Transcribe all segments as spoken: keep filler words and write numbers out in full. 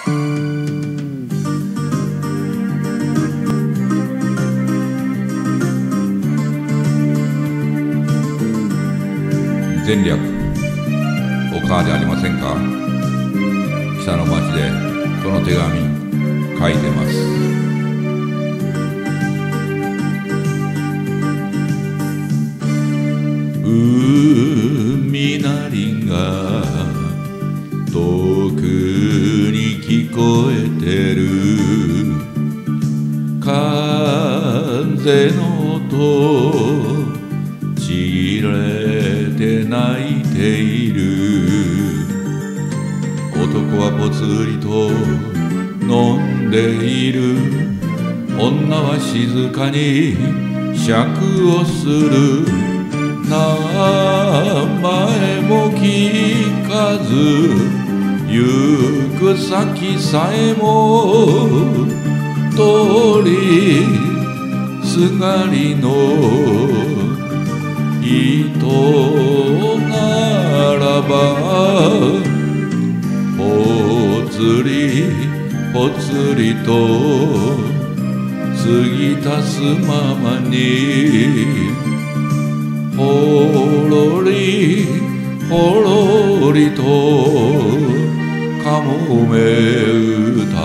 前略おかわりありませんか。北の町でこの手紙書いてます。海鳴りが遠くに聞こえてる。風の音ちれて泣いている。男はぽつりと飲んでいる。女は静かに酌をする。名前も聞かず行く先さえも通りすがりの人ならばぽつりぽつりと過ぎたすままにほろりほろりとかもめ歌。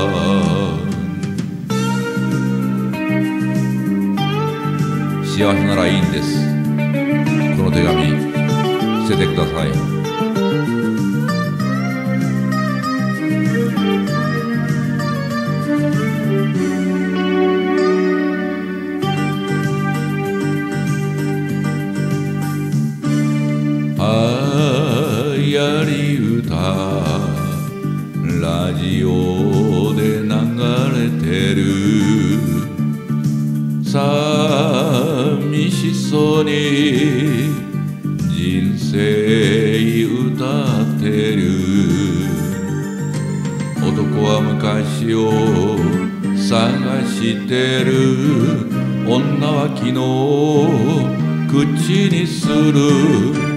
幸せならいいんです。この手紙捨ててください。流行り歌ラジオで流れてる。寂しそうに人生歌ってる。男は昔を探してる。女は昨日口にする。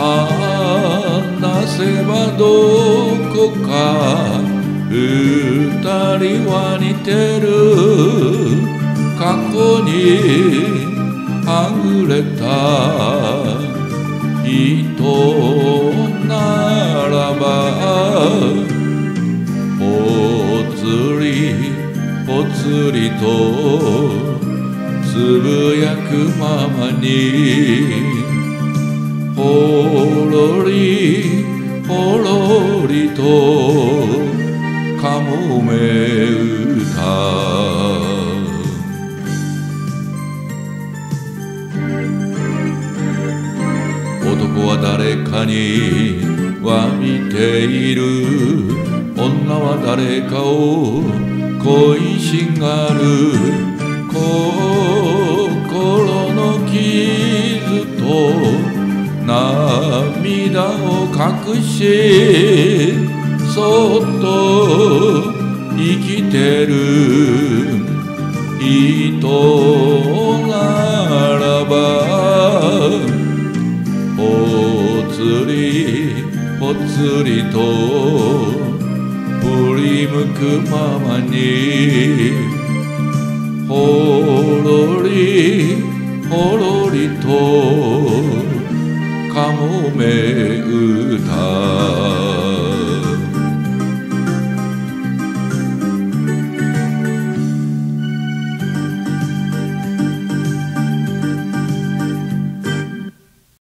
話せばどこか二人は似てる。過去にはぐれた人ならばぽつりぽつりとつぶやくままにほろりほろりとかもめ歌。男は誰かに詫びている。女は誰かを恋しがる。心の傷と涙を隠しそっと生きてる人ならばぽつりぽつりと振り向くままにほろりほろりとかもめ歌。